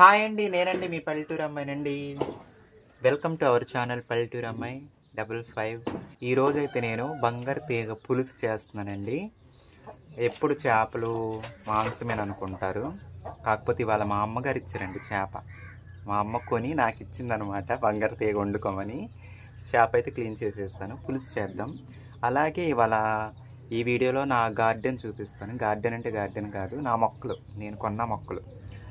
Hi అండి, నేనండి మీ పల్లెటూరు అమ్మాయినండి. వెల్కమ్ టు అవర్ ఛానల్ పల్లెటూరు అమ్మాయి 55. ఈరోజైతే నేను బంగారు తీగ పులుసు చేస్తున్నానండి. ఎప్పుడు చేపలు మాంసమేని అనుకుంటారు, కాకపోతే ఇవాళ మా అమ్మగారు ఇచ్చారండి చేప. మా అమ్మ కొని నాకు ఇచ్చిందనమాట, బంగారు తీగ వండుకోమని. చేప అయితే క్లీన్ చేసేస్తాను, పులుసు చేద్దాం. అలాగే ఇవాళ ఈ వీడియోలో నా గార్డెన్ చూపిస్తాను. గార్డెన్ అంటే గార్డెన్ కాదు, నా మొక్కలు, నేను కొన్న మొక్కలు.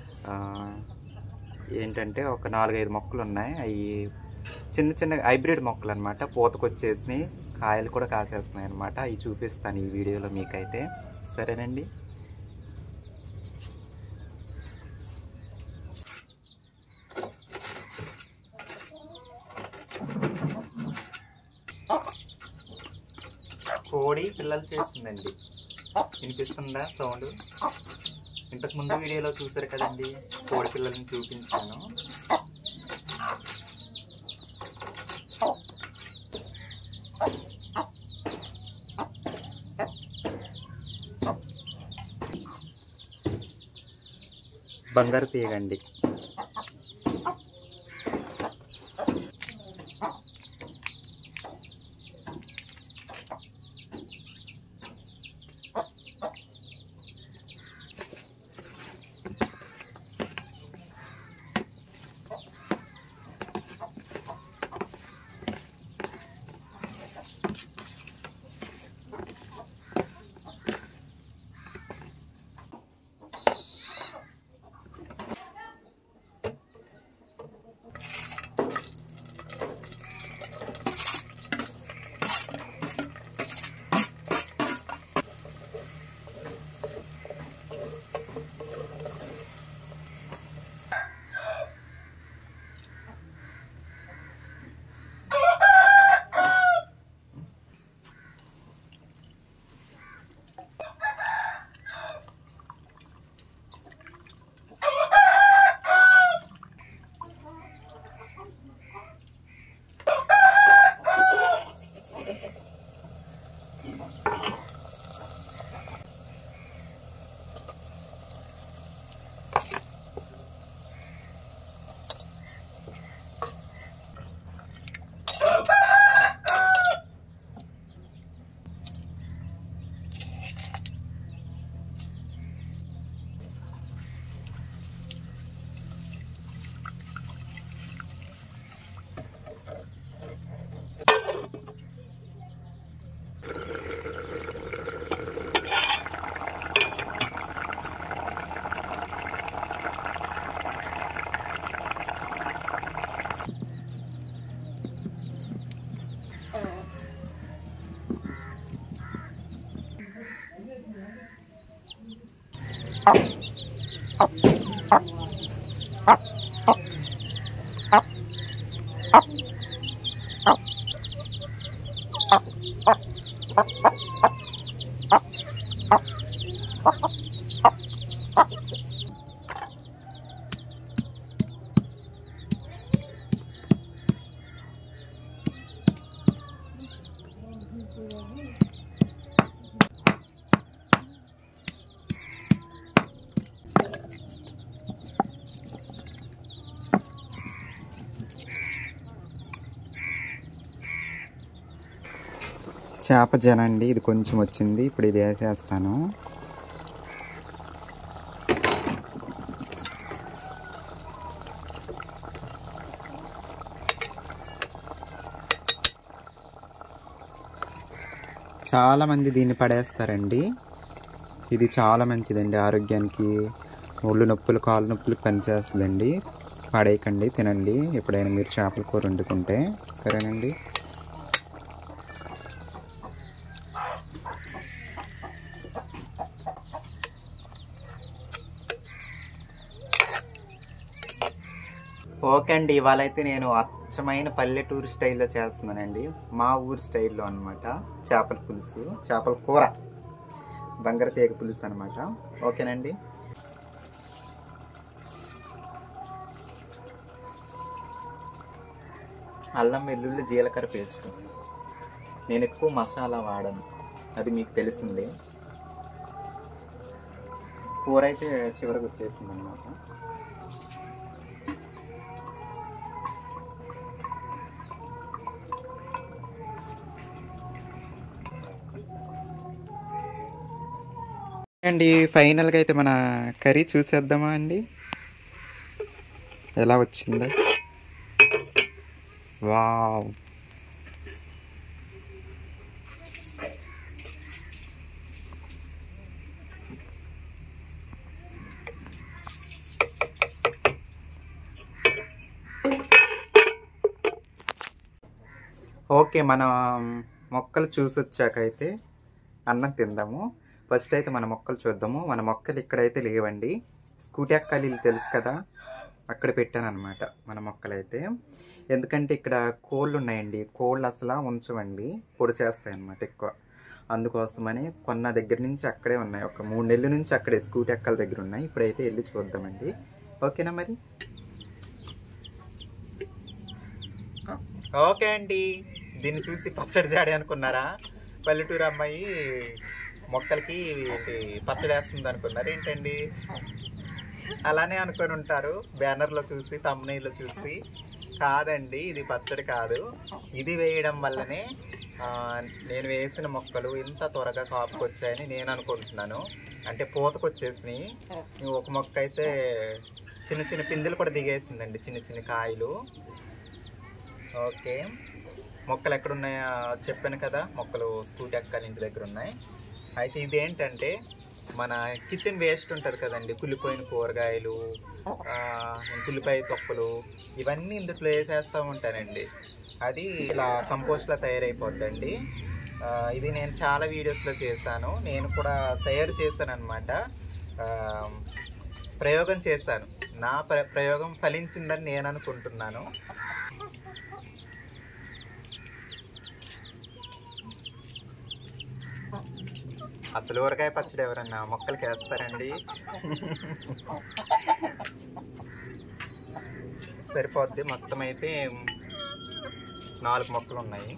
ఏంటంటే ఒక 4-5 మొక్కలు ఉన్నాయి. అవి చిన్న చిన్న హైబ్రిడ్ మొక్కలు అనమాట. పూతకొచ్చేసినాయి, కాయలు కూడా కాసేస్తున్నాయి అనమాట. అవి చూపిస్తాను ఈ వీడియోలో మీకైతే. సరేనండి. కోడి పిల్లలు చేస్తుందండి, వినిపిస్తుందా సౌండ్? ఇంతకు ముందు వీడియోలో చూసారు కదండి, కోడి పిల్లల్ని చూపించాను. బంగారు తీగండి. చేప జనండి, ఇది కొంచెం వచ్చింది, ఇప్పుడు ఇది వేసేస్తాను. చాలామంది దీన్ని పడేస్తారండి. ఇది చాలా మంచిదండి ఆరోగ్యానికి. ఒళ్ళు నొప్పులు, కాళ్ళు నొప్పులు పనిచేస్తుందండి. పడేయకండి, తినండి ఎప్పుడైనా మీరు చేపల కూర వండుకుంటే. సరేనండి. ఓకే అండి, ఇవాళ అయితే నేను అచ్చమైన పల్లెటూరు స్టైల్లో చేస్తున్నానండి. మా ఊరు స్టైల్లో అనమాట. చేపల పులుసు, చేపల కూర, బంగారు తీగ పులుసు అనమాట. ఓకేనండి. అల్లం వెల్లుల్లి జీలకర్ర పేస్ట్. నేను ఎక్కువ మసాలా వాడను, అది మీకు తెలిసిందే. కూర అయితే చివరికి వచ్చేసింది అన్నమాట. అండి ఫైనల్గా అయితే మన కర్రీ చూసేద్దామా అండి ఎలా వచ్చిందో. Wow, okay. మన మొక్కలు చూసొచ్చాకైతే అన్నం తిందాము. ఫస్ట్ అయితే మన మొక్కలు చూద్దాము. మన మొక్కలు ఇక్కడైతే లేవండి. స్కూటీ అక్కాలీలు తెలుసు కదా, అక్కడ పెట్టాను అనమాట మన మొక్కలైతే. ఎందుకంటే ఇక్కడ కోళ్ళు ఉన్నాయండి, కోళ్ళు అసలు ఉంచవండి, పొడి చేస్తాయి అన్నమాట ఎక్కువ. అందుకోసమని కొన్న దగ్గర నుంచి అక్కడే ఉన్నాయి. ఒక 3 నెలల నుంచి అక్కడే స్కూటీ అక్కల దగ్గర ఉన్నాయి. ఇప్పుడైతే వెళ్ళి చూద్దామండి. ఓకేనా మరి? ఓకే అండి. దీన్ని చూసి పచ్చడి జాడి అనుకున్నారా? పల్లెటూరు అమ్మాయి మొక్కలకి పచ్చడి వేస్తుంది అనుకున్నారు ఏంటండి? అలానే అనుకొని ఉంటారు బ్యానర్లో చూసి, థంబ్నెయిల్లో చూసి. కాదండి, ఇది పచ్చడి కాదు. ఇది వేయడం వల్లనే నేను వేసిన మొక్కలు ఇంత త్వరగా కాపుకొచ్చాయని నేను అనుకుంటున్నాను. అంటే పూతకొచ్చేసినాయి. ఒక మొక్క అయితే చిన్న చిన్న పిందెలు కూడా దిగేసిందండి, చిన్న చిన్న కాయలు. ఓకే, మొక్కలు ఎక్కడున్నాయో చెప్పాను కదా, మొక్కలు స్కూటీ అక్కల ఇంటి దగ్గర ఉన్నాయి. అయితే ఇదేంటంటే మన కిచెన్ వేస్ట్ ఉంటుంది కదండి, కుళ్ళిపోయిన కూరగాయలు, కుళ్ళిపోయి తొక్కలు, ఇవన్నీ ఇందులో వేసేస్తూ ఉంటానండి. అది ఇలా కంపోస్ట్లా తయారైపోద్దండి. ఇది నేను చాలా వీడియోస్లో చేశాను. నేను కూడా తయారు చేశాను అనమాట, ప్రయోగం చేశాను. నా ప్రయోగం ఫలించిందని నేను అనుకుంటున్నాను. అసలు ఊరగాయ పచ్చడి ఎవరన్నా మొక్కలకి వేస్తారండి? సరిపోద్ది. మొత్తం అయితే 4 మొక్కలు ఉన్నాయి.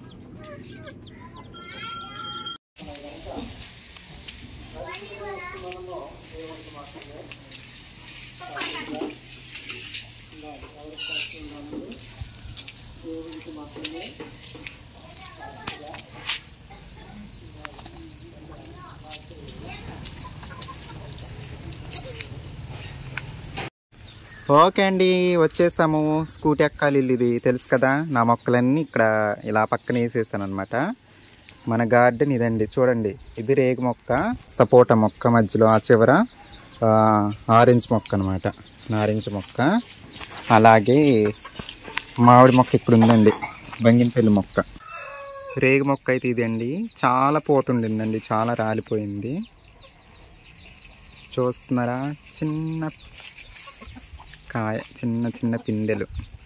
ఓకే అండి, వచ్చేసాము. స్కూటీ అక్కాలి ఇల్లు ఇది తెలుసు కదా. నా మొక్కలన్నీ ఇక్కడ ఇలా పక్కన వేసేసాను అనమాట. మన గార్డెన్ ఇదండి, చూడండి. ఇది రేగు మొక్క, సపోటా మొక్క, మధ్యలో ఆ చివర ఆరెంజ్ మొక్క అనమాట, నారింజ మొక్క. అలాగే మామిడి మొక్క ఇక్కడ ఉందండి, బంగినపల్లి మొక్క. రేగు మొక్క అయితే ఇదండి, చాలా పోతుండిందండి, చాలా రాలిపోయింది. చూస్తున్నారా, చిన్న కాయ, చిన్న చిన్న పిందెలు.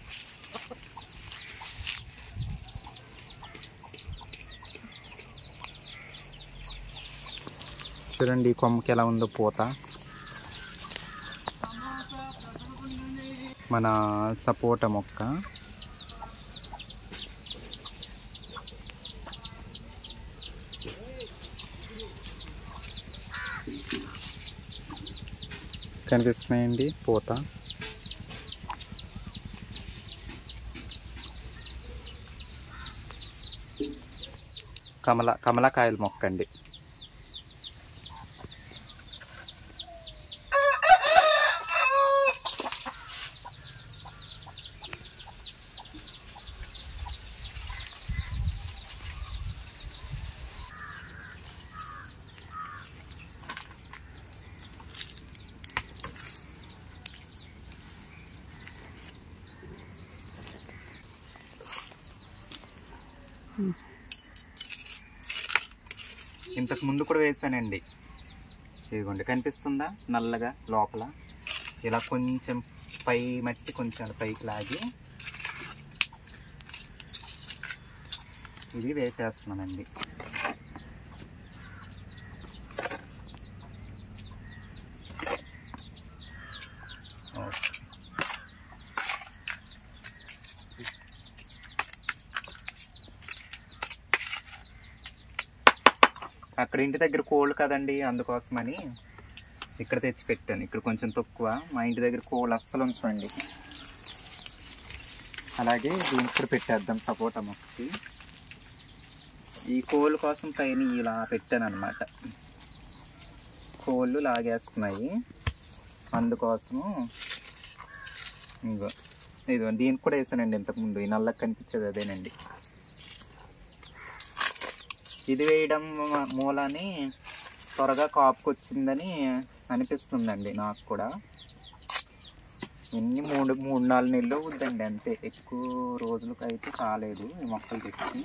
చూడండి ఈ కొమ్మకి ఎలా ఉందో పూత. మన సపోటా మొక్క, కనిపిస్తున్నాయండి పూత. కమలకాయల మొక్క అండి. ఇంతకు ముందు కూడా వేసానండి. ఇదిగోండి, కనిపిస్తుందా నల్లగా లోపల. ఇలా కొంచెం పై మట్టి కొంచెం పైకి లాగి ఇది వేసేస్తున్నానండి. అక్కడ ఇంటి దగ్గర కోళ్ళు కదండి, అందుకోసమని ఇక్కడ తెచ్చి పెట్టాను. ఇక్కడ కొంచెం తక్కువ. మా ఇంటి దగ్గర కోళ్ళు అస్సలు ఉంచండి. అలాగే దీనికి కూడా పెట్టేద్దాం సపోటా మొక్కకి. ఈ కోళ్ళ కోసం పైన ఇలా పెట్టాను అన్నమాట. కోళ్ళు లాగేస్తున్నాయి, అందుకోసము ఇదిగో దీనికి కూడా వేసానండి ఇంతకుముందు. ఈ నల్లకి కనిపించేది అదేనండి. ఇది వేయడం మూలాని త్వరగా కాపుకి వచ్చిందని అనిపిస్తుందండి నాకు కూడా. ఎన్ని 3-4 నెలలు అవుద్దండి అంతే, ఎక్కువ రోజులకు అయితే కాలేదు ఈ మొక్కలు తెచ్చి.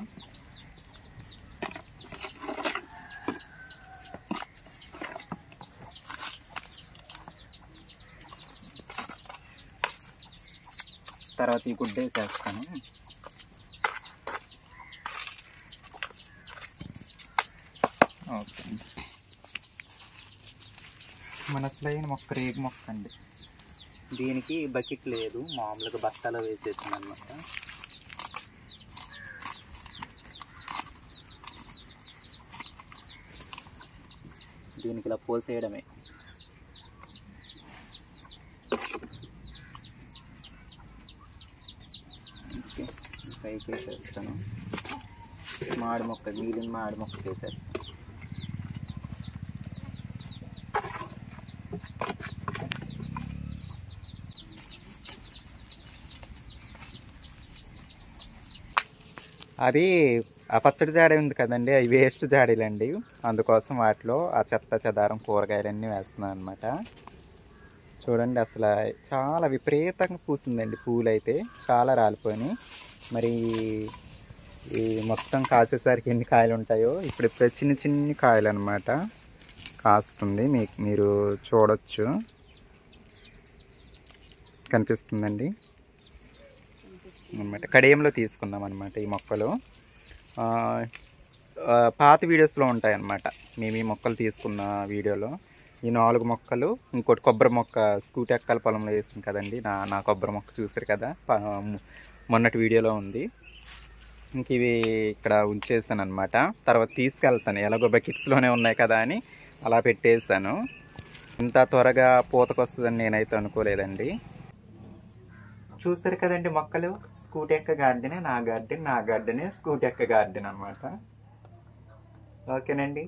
తర్వాత ఈ గుడ్డ వేసేస్తాను. ఓకే, మన స్లైన్ మొక్క రేగు మొక్క అండి. దీనికి బకెట్ లేదు, మామూలుగా బస్తాలో వేసేసాను అన్నమాట. దీనికి ఇలా పోసేయడమే. ఓకే, పైకి వేసేస్తాను. మాడి మొక్క, మిగిలిన మాడి మొక్క వేసేస్తాను. అది ఆ పచ్చడి జాడి ఉంది కదండి, అవి వేస్ట్ జాడీలండి. అందుకోసం వాటిలో ఆ చెత్త చెదారం కూరగాయలన్నీ వేస్తున్నాను అనమాట. చూడండి, అసలు చాలా విపరీతంగా పూసిందండి. పూలు అయితే చాలా రాలిపోయినాయి. మరి ఈ మొత్తం కాసేసరికి ఎన్ని కాయలు ఉంటాయో. ఇప్పుడు చిన్న చిన్ని కాయలు అనమాట కాస్తుంది. మీరు చూడొచ్చు, కనిపిస్తుందండి అన్నమాట. కడియంలో తీసుకున్నాం అనమాట ఈ మొక్కలు. పాత వీడియోస్లో ఉంటాయన్నమాట మేము ఈ మొక్కలు తీసుకున్న వీడియోలో. ఈ 4 మొక్కలు, ఇంకోటి కొబ్బరి మొక్క స్కూటీ ఎక్కల పొలంలో వేసాం కదండి, నా కొబ్బరి మొక్క చూసారు కదా, మొన్నటి వీడియోలో ఉంది. ఇంక ఇవి ఇక్కడ ఉంచేసాను అనమాట. తర్వాత తీసుకెళ్తాను, ఎలాగో బకెట్స్లోనే ఉన్నాయి కదా అని అలా పెట్టేసాను. ఇంత త్వరగా పూతకొస్తుందని నేనైతే అనుకోలేదండి. చూస్తారు కదండి మొక్కలు. స్కూటీ ఎక్క గార్డెనే నా గార్డెన్, నా గార్డెనే స్కూటీ ఎక్క గార్డెన్ అనమాట. ఓకేనండి.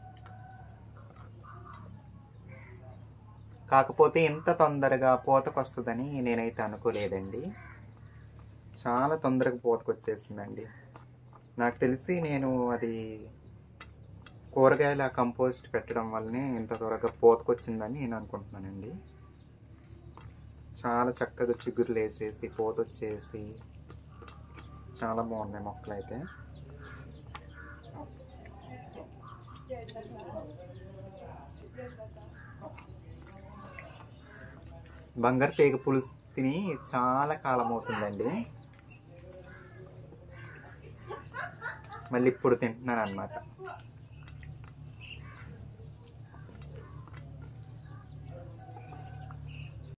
కాకపోతే ఇంత తొందరగా పూతకొస్తుందని నేనైతే అనుకోలేదండి. చాలా తొందరగా పూతకొచ్చేసిందండి. నాకు తెలిసి నేను అది కూరగాయల కంపోస్ట్ పెట్టడం వల్లనే ఇంత త్వరగా పూతకొచ్చిందని నేను అనుకుంటున్నానండి. చాలా చక్కగా చిగురులు వేసేసి పూత వచ్చేసి చాలా బాగున్నాయి మొక్కలు అయితే. బంగారు తీగ పులుసు తిని చాలా కాలం అవుతుందండి. మళ్ళీ ఇప్పుడు తింటున్నాను అన్నమాట.